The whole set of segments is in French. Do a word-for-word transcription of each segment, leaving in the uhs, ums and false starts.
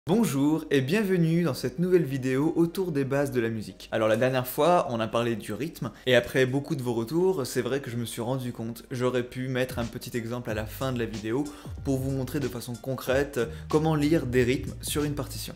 Bonjour et bienvenue dans cette nouvelle vidéo autour des bases de la musique. Alors la dernière fois, on a parlé du rythme, et après beaucoup de vos retours, c'est vrai que je me suis rendu compte, j'aurais pu mettre un petit exemple à la fin de la vidéo pour vous montrer de façon concrète comment lire des rythmes sur une partition.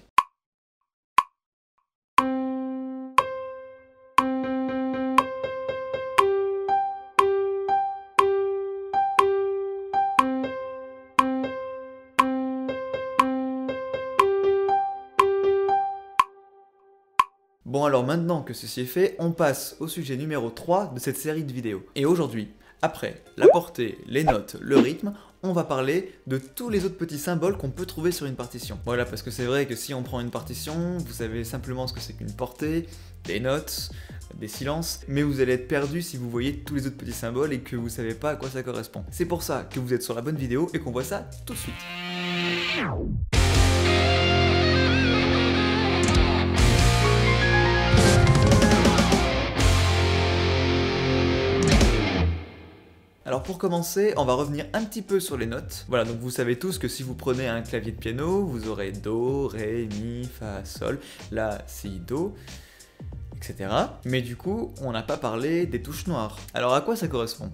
Bon alors maintenant que ceci est fait, on passe au sujet numéro trois de cette série de vidéos. Et aujourd'hui, après la portée, les notes, le rythme, on va parler de tous les autres petits symboles qu'on peut trouver sur une partition. Voilà, parce que c'est vrai que si on prend une partition, vous savez simplement ce que c'est qu'une portée, des notes, des silences, mais vous allez être perdu si vous voyez tous les autres petits symboles et que vous savez pas à quoi ça correspond. C'est pour ça que vous êtes sur la bonne vidéo et qu'on voit ça tout de suite. Alors pour commencer, on va revenir un petit peu sur les notes. Voilà, donc vous savez tous que si vous prenez un clavier de piano, vous aurez Do, Ré, Mi, Fa, Sol, La, Si, Do, et cetera. Mais du coup, on n'a pas parlé des touches noires. Alors à quoi ça correspond?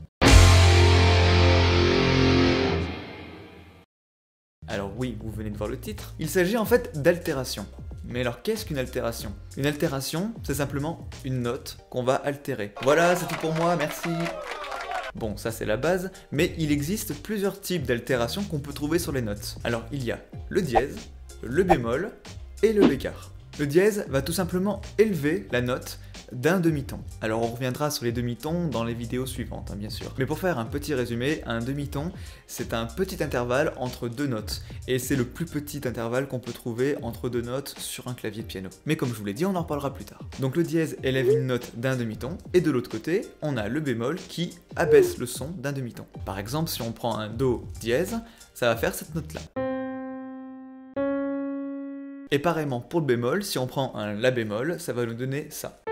Alors oui, vous venez de voir le titre. Il s'agit en fait d'altération. Mais alors qu'est-ce qu'une altération? Une altération, c'est simplement une note qu'on va altérer. Voilà, c'est tout pour moi, merci. Bon, ça c'est la base, mais il existe plusieurs types d'altérations qu'on peut trouver sur les notes. Alors il y a le dièse, le bémol et le bécard. Le dièse va tout simplement élever la note d'un demi-ton. Alors on reviendra sur les demi-tons dans les vidéos suivantes, hein, bien sûr. Mais pour faire un petit résumé, un demi-ton, c'est un petit intervalle entre deux notes. Et c'est le plus petit intervalle qu'on peut trouver entre deux notes sur un clavier de piano. Mais comme je vous l'ai dit, on en reparlera plus tard. Donc le dièse élève une note d'un demi-ton, et de l'autre côté, on a le bémol qui abaisse le son d'un demi-ton. Par exemple, si on prend un Do dièse, ça va faire cette note-là. Et pareillement pour le bémol, si on prend un La bémol, ça va nous donner ça.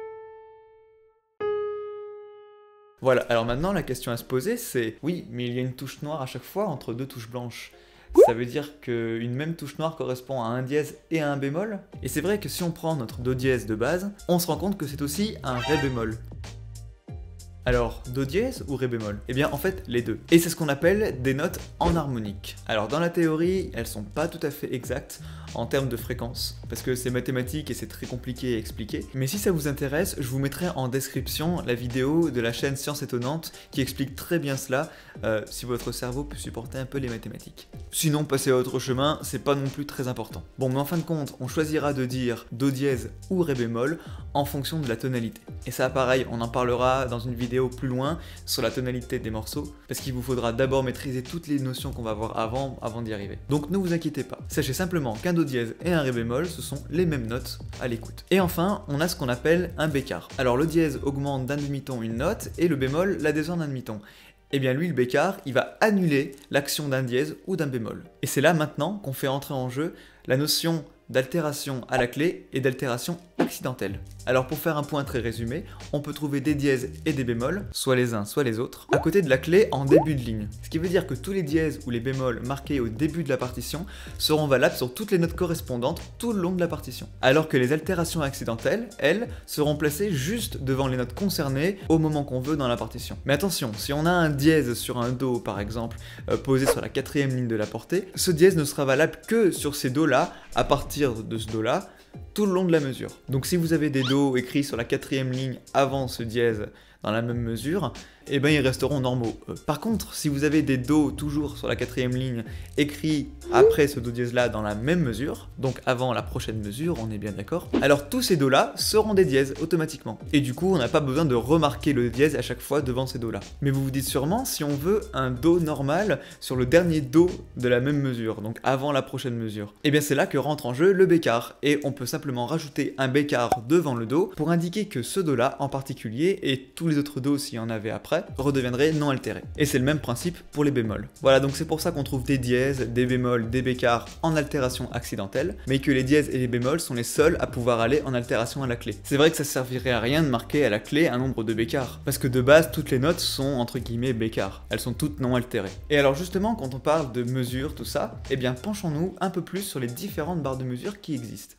Voilà, alors maintenant la question à se poser c'est, oui, mais il y a une touche noire à chaque fois entre deux touches blanches. Ça veut dire qu'une même touche noire correspond à un dièse et à un bémol? Et c'est vrai que si on prend notre Do dièse de base, on se rend compte que c'est aussi un Ré bémol. Alors, Do dièse ou Ré bémol? Eh bien en fait les deux. Et c'est ce qu'on appelle des notes enharmoniques. Alors dans la théorie, elles sont pas tout à fait exactes en termes de fréquence, parce que c'est mathématique et c'est très compliqué à expliquer. Mais si ça vous intéresse, je vous mettrai en description la vidéo de la chaîne Science Étonnante qui explique très bien cela, euh, si votre cerveau peut supporter un peu les mathématiques. Sinon, passer à autre chemin, c'est pas non plus très important. Bon, mais en fin de compte, on choisira de dire Do dièse ou Ré bémol en fonction de la tonalité. Et ça, pareil, on en parlera dans une vidéo plus loin sur la tonalité des morceaux, parce qu'il vous faudra d'abord maîtriser toutes les notions qu'on va voir avant, avant d'y arriver. Donc ne vous inquiétez pas. Sachez simplement qu'un Do dièse et un Ré bémol, ce sont les mêmes notes à l'écoute. Et enfin, on a ce qu'on appelle un bécard. Alors le dièse augmente d'un demi-ton une note, et le bémol la descend d'un demi-ton. Et bien lui, le bécard, il va annuler l'action d'un dièse ou d'un bémol. Et c'est là maintenant qu'on fait entrer en jeu la notion d'altération à la clé et d'altération accidentelle. Alors pour faire un point très résumé, on peut trouver des dièses et des bémols, soit les uns soit les autres, à côté de la clé en début de ligne. Ce qui veut dire que tous les dièses ou les bémols marqués au début de la partition seront valables sur toutes les notes correspondantes tout le long de la partition. Alors que les altérations accidentelles, elles, seront placées juste devant les notes concernées au moment qu'on veut dans la partition. Mais attention, si on a un dièse sur un Do par exemple, euh, posé sur la quatrième ligne de la portée, ce dièse ne sera valable que sur ces Do là, à partir de ce Do là, tout le long de la mesure. Donc si vous avez des Do écrits sur la quatrième ligne avant ce dièse dans la même mesure, eh ben ils resteront normaux. Euh, par contre, si vous avez des Do toujours sur la quatrième ligne écrits après ce Do dièse là dans la même mesure, donc avant la prochaine mesure, on est bien d'accord, alors tous ces Do là seront des dièses automatiquement. Et du coup, on n'a pas besoin de remarquer le dièse à chaque fois devant ces Do là. Mais vous vous dites sûrement, si on veut un Do normal sur le dernier Do de la même mesure, donc avant la prochaine mesure, et bien c'est là que rentre en jeu le bécard, et on peut simplement rajouter un bécard devant le Do pour indiquer que ce Do là en particulier, et tous les autres Do s'il y en avait après, là redeviendraient non altérés. Et c'est le même principe pour les bémols. Voilà, donc c'est pour ça qu'on trouve des dièses, des bémols, des bécarres en altération accidentelle, mais que les dièses et les bémols sont les seuls à pouvoir aller en altération à la clé. C'est vrai que ça servirait à rien de marquer à la clé un nombre de bécarres, parce que de base toutes les notes sont entre guillemets bécarres, elles sont toutes non altérées. Et alors justement quand on parle de mesure, tout ça, eh bien penchons-nous un peu plus sur les différentes barres de mesure qui existent.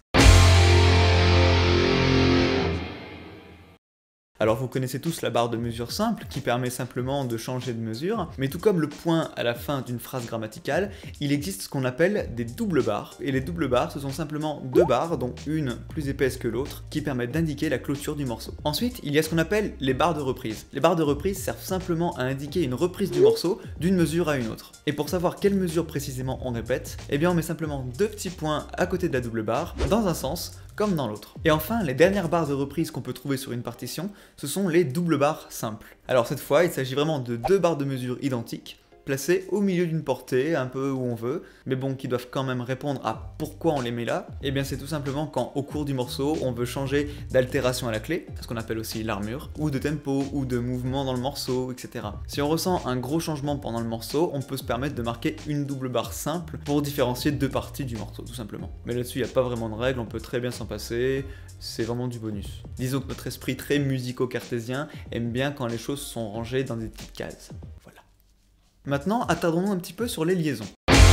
Alors vous connaissez tous la barre de mesure simple qui permet simplement de changer de mesure, mais tout comme le point à la fin d'une phrase grammaticale, il existe ce qu'on appelle des doubles barres. Et les doubles barres, ce sont simplement deux barres, dont une plus épaisse que l'autre, qui permettent d'indiquer la clôture du morceau. Ensuite, il y a ce qu'on appelle les barres de reprise. Les barres de reprise servent simplement à indiquer une reprise du morceau d'une mesure à une autre. Et pour savoir quelle mesure précisément on répète, eh bien on met simplement deux petits points à côté de la double barre, dans un sens, comme dans l'autre. Et enfin, les dernières barres de reprise qu'on peut trouver sur une partition, ce sont les doubles barres simples. Alors cette fois, il s'agit vraiment de deux barres de mesure identiques, placées au milieu d'une portée, un peu où on veut, mais bon, qui doivent quand même répondre à pourquoi on les met là. Et bien c'est tout simplement quand au cours du morceau, on veut changer d'altération à la clé, ce qu'on appelle aussi l'armure, ou de tempo, ou de mouvement dans le morceau, et cetera. Si on ressent un gros changement pendant le morceau, on peut se permettre de marquer une double barre simple pour différencier deux parties du morceau, tout simplement. Mais là-dessus, il n'y a pas vraiment de règle, on peut très bien s'en passer, c'est vraiment du bonus. Disons que notre esprit très musico-cartésien aime bien quand les choses sont rangées dans des petites cases. Voilà. Maintenant, attardons-nous un petit peu sur les liaisons.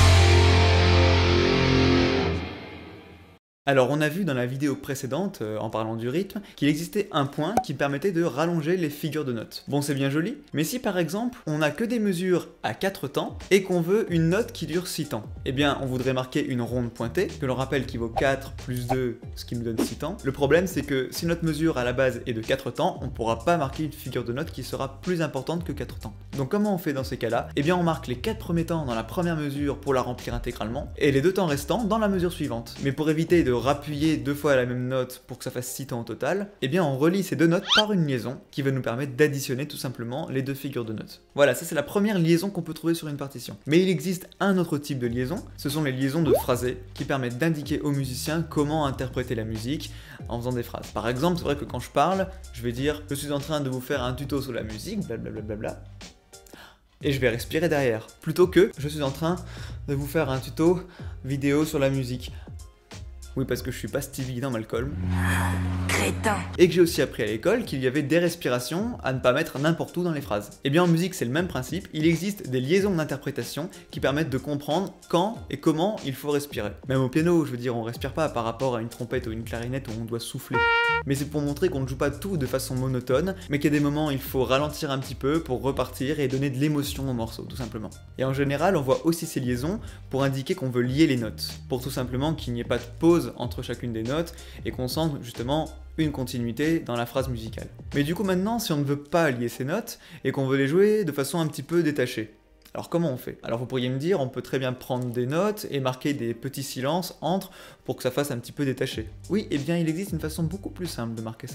Alors on a vu dans la vidéo précédente, euh, en parlant du rythme, qu'il existait un point qui permettait de rallonger les figures de notes. Bon c'est bien joli, mais si par exemple on n'a que des mesures à quatre temps et qu'on veut une note qui dure six temps, eh bien on voudrait marquer une ronde pointée, que l'on rappelle qui vaut quatre plus deux, ce qui nous donne six temps. Le problème c'est que si notre mesure à la base est de quatre temps, on ne pourra pas marquer une figure de note qui sera plus importante que quatre temps. Donc comment on fait dans ces cas-là? Eh bien on marque les quatre premiers temps dans la première mesure pour la remplir intégralement, et les deux temps restants dans la mesure suivante. Mais pour éviter de rappuyer deux fois la même note pour que ça fasse six temps au total, eh bien on relie ces deux notes par une liaison qui va nous permettre d'additionner tout simplement les deux figures de notes. Voilà, ça c'est la première liaison qu'on peut trouver sur une partition. Mais il existe un autre type de liaison, ce sont les liaisons de phrasé qui permettent d'indiquer aux musiciens comment interpréter la musique en faisant des phrases. Par exemple, c'est vrai que quand je parle, je vais dire « je suis en train de vous faire un tuto sur la musique, blablabla ». Bla bla bla. Et je vais respirer derrière, plutôt que je suis en train de vous faire un tuto vidéo sur la musique. Oui, parce que je suis pas Stevie dans Malcolm. Crétin. Et que j'ai aussi appris à l'école qu'il y avait des respirations à ne pas mettre n'importe où dans les phrases. Et bien en musique c'est le même principe, il existe des liaisons d'interprétation qui permettent de comprendre quand et comment il faut respirer. Même au piano, je veux dire, on respire pas par rapport à une trompette ou une clarinette où on doit souffler. Mais c'est pour montrer qu'on ne joue pas tout de façon monotone, mais qu'il y a des moments il faut ralentir un petit peu pour repartir et donner de l'émotion au morceau, tout simplement. Et en général, on voit aussi ces liaisons pour indiquer qu'on veut lier les notes, pour tout simplement qu'il n'y ait pas de pause entre chacune des notes et qu'on sente justement une continuité dans la phrase musicale. Mais du coup maintenant, si on ne veut pas lier ces notes et qu'on veut les jouer de façon un petit peu détachée, alors comment on fait? Alors vous pourriez me dire, on peut très bien prendre des notes et marquer des petits silences entre pour que ça fasse un petit peu détaché. Oui, et eh bien il existe une façon beaucoup plus simple de marquer ça.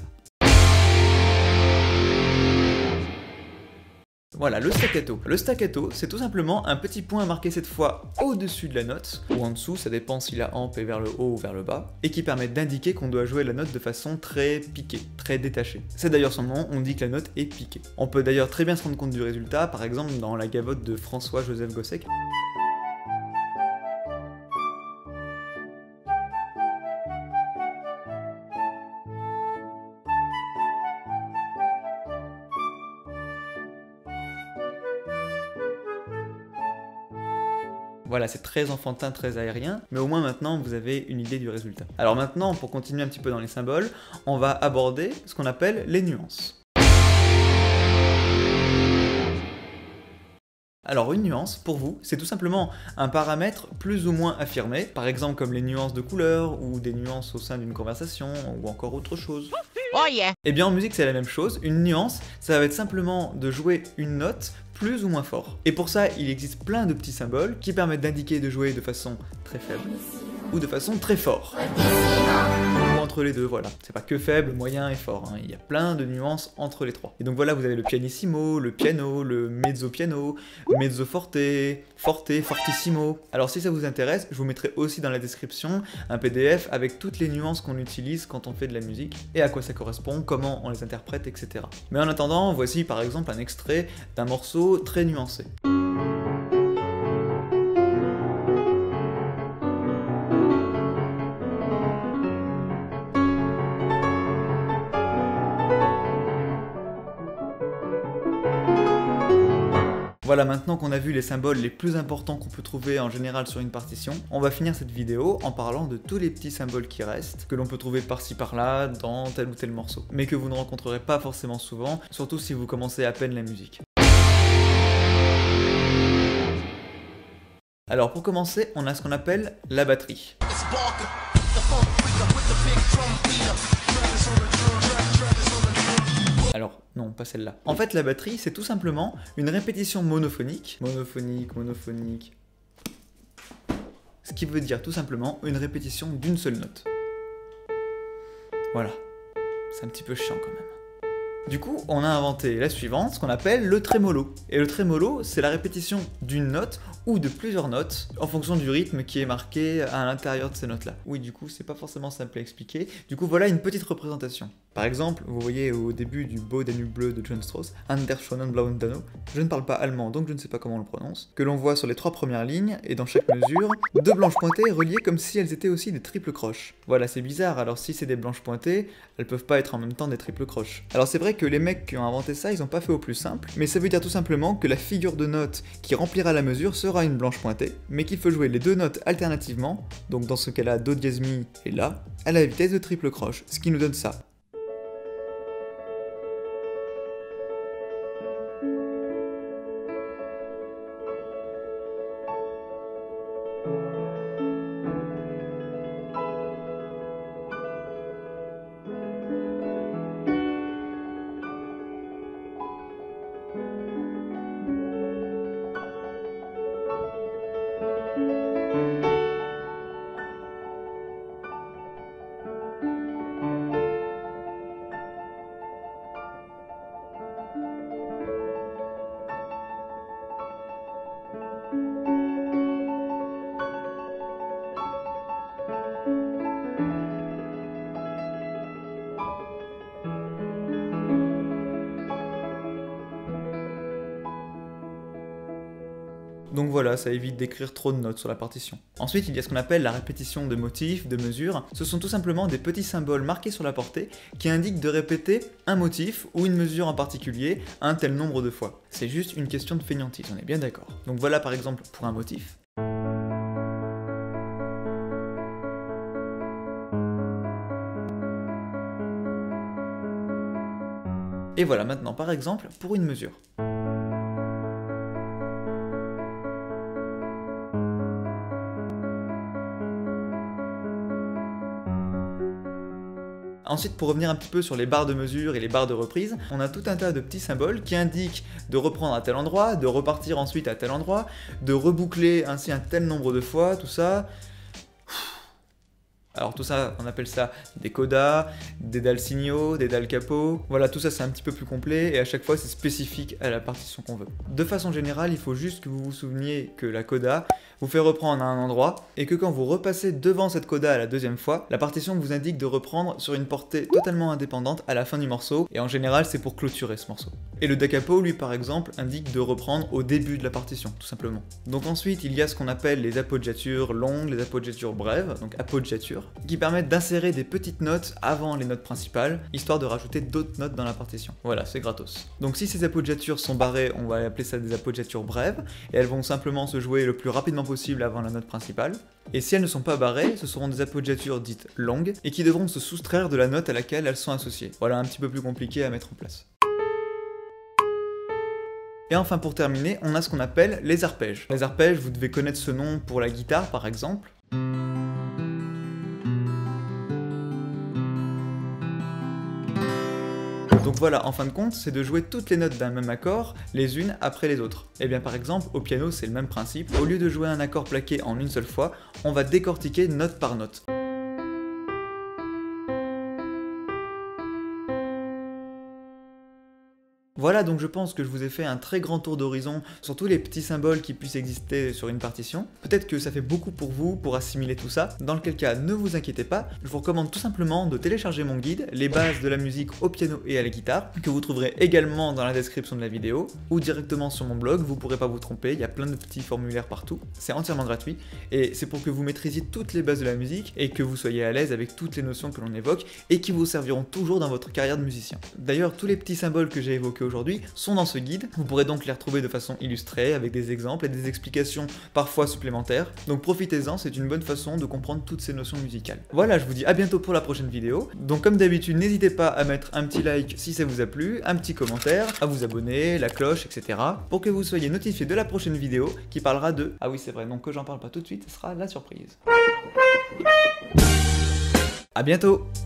Voilà, le staccato. Le staccato, c'est tout simplement un petit point marqué cette fois au-dessus de la note, ou en dessous, ça dépend si la hampe est vers le haut ou vers le bas, et qui permet d'indiquer qu'on doit jouer la note de façon très piquée, très détachée. C'est d'ailleurs son nom, on dit que la note est piquée. On peut d'ailleurs très bien se rendre compte du résultat, par exemple dans la gavotte de François-Joseph Gossec. Voilà, c'est très enfantin, très aérien, mais au moins maintenant vous avez une idée du résultat. Alors maintenant, pour continuer un petit peu dans les symboles, on va aborder ce qu'on appelle les nuances. Alors une nuance, pour vous, c'est tout simplement un paramètre plus ou moins affirmé, par exemple comme les nuances de couleur, ou des nuances au sein d'une conversation, ou encore autre chose. Oh yeah. Et bien en musique c'est la même chose, une nuance, ça va être simplement de jouer une note plus ou moins fort. Et pour ça, il existe plein de petits symboles qui permettent d'indiquer de jouer de façon très faible, ou de façon très fort, ou entre entre les deux, voilà. C'est pas que faible, moyen et fort, hein. Il y a plein de nuances entre les trois. Et donc voilà, vous avez le pianissimo, le piano, le mezzo piano, mezzo forte, forte, fortissimo. Alors si ça vous intéresse, je vous mettrai aussi dans la description un P D F avec toutes les nuances qu'on utilise quand on fait de la musique et à quoi ça correspond, comment on les interprète, et cetera. Mais en attendant, voici par exemple un extrait d'un morceau très nuancé. Voilà, maintenant qu'on a vu les symboles les plus importants qu'on peut trouver en général sur une partition, on va finir cette vidéo en parlant de tous les petits symboles qui restent, que l'on peut trouver par-ci par-là dans tel ou tel morceau, mais que vous ne rencontrerez pas forcément souvent, surtout si vous commencez à peine la musique. Alors pour commencer, on a ce qu'on appelle la batterie. Alors, non, pas celle-là. En fait, la batterie, c'est tout simplement une répétition monophonique. Monophonique, monophonique. Ce qui veut dire tout simplement une répétition d'une seule note. Voilà. C'est un petit peu chiant quand même. Du coup, on a inventé la suivante, ce qu'on appelle le trémolo. Et le trémolo, c'est la répétition d'une note ou de plusieurs notes en fonction du rythme qui est marqué à l'intérieur de ces notes-là. Oui, du coup, c'est pas forcément simple à expliquer. Du coup, voilà une petite représentation. Par exemple, vous voyez au début du Beau Danube bleu de John Strauss, An der schönen blauen Donau, je ne parle pas allemand donc je ne sais pas comment on le prononce, que l'on voit sur les trois premières lignes et dans chaque mesure, deux blanches pointées reliées comme si elles étaient aussi des triples croches. Voilà, c'est bizarre, alors si c'est des blanches pointées, elles peuvent pas être en même temps des triples croches. Alors c'est vrai que les mecs qui ont inventé ça, ils ont pas fait au plus simple, mais ça veut dire tout simplement que la figure de note qui remplira la mesure sera une blanche pointée, mais qu'il faut jouer les deux notes alternativement, donc dans ce cas-là Do dièse mi et La, à la vitesse de triple croche, ce qui nous donne ça. Donc voilà, ça évite d'écrire trop de notes sur la partition. Ensuite, il y a ce qu'on appelle la répétition de motifs, de mesures. Ce sont tout simplement des petits symboles marqués sur la portée qui indiquent de répéter un motif ou une mesure en particulier un tel nombre de fois. C'est juste une question de fainéantise, on est bien d'accord. Donc voilà par exemple pour un motif. Et voilà maintenant par exemple pour une mesure. Ensuite, pour revenir un petit peu sur les barres de mesure et les barres de reprise, on a tout un tas de petits symboles qui indiquent de reprendre à tel endroit, de repartir ensuite à tel endroit, de reboucler ainsi un tel nombre de fois, tout ça. Alors tout ça, on appelle ça des codas, des dal signo, des dal capo. Voilà, tout ça c'est un petit peu plus complet et à chaque fois c'est spécifique à la partition qu'on veut. De façon générale, il faut juste que vous vous souveniez que la coda vous fait reprendre à un endroit et que quand vous repassez devant cette coda à la deuxième fois, la partition vous indique de reprendre sur une portée totalement indépendante à la fin du morceau et en général c'est pour clôturer ce morceau. Et le da capo lui par exemple indique de reprendre au début de la partition, tout simplement. Donc ensuite il y a ce qu'on appelle les appoggiatures longues, les appoggiatures brèves, donc appoggiature, qui permettent d'insérer des petites notes avant les notes principales, histoire de rajouter d'autres notes dans la partition. Voilà, c'est gratos. Donc si ces appoggiatures sont barrées, on va appeler ça des appoggiatures brèves, et elles vont simplement se jouer le plus rapidement possible avant la note principale. Et si elles ne sont pas barrées, ce seront des appoggiatures dites longues, et qui devront se soustraire de la note à laquelle elles sont associées. Voilà, un petit peu plus compliqué à mettre en place. Et enfin pour terminer, on a ce qu'on appelle les arpèges. Les arpèges, vous devez connaître ce nom pour la guitare par exemple. Donc voilà, en fin de compte, c'est de jouer toutes les notes d'un même accord, les unes après les autres. Et bien par exemple, au piano, c'est le même principe. Au lieu de jouer un accord plaqué en une seule fois, on va décortiquer note par note. Voilà, donc je pense que je vous ai fait un très grand tour d'horizon sur tous les petits symboles qui puissent exister sur une partition. Peut-être que ça fait beaucoup pour vous pour assimiler tout ça, dans lequel cas ne vous inquiétez pas, je vous recommande tout simplement de télécharger mon guide, les bases de la musique au piano et à la guitare, que vous trouverez également dans la description de la vidéo, ou directement sur mon blog, vous pourrez pas vous tromper, il y a plein de petits formulaires partout, c'est entièrement gratuit, et c'est pour que vous maîtrisiez toutes les bases de la musique, et que vous soyez à l'aise avec toutes les notions que l'on évoque, et qui vous serviront toujours dans votre carrière de musicien. D'ailleurs, tous les petits symboles que j'ai évoqués aujourd'hui sont dans ce guide, vous pourrez donc les retrouver de façon illustrée, avec des exemples et des explications parfois supplémentaires, donc profitez-en, c'est une bonne façon de comprendre toutes ces notions musicales. Voilà, je vous dis à bientôt pour la prochaine vidéo, donc comme d'habitude, n'hésitez pas à mettre un petit like si ça vous a plu, un petit commentaire, à vous abonner, la cloche, et cetera, pour que vous soyez notifié de la prochaine vidéo qui parlera de... Ah oui, c'est vrai, donc que j'en parle pas tout de suite, ce sera la surprise. À bientôt!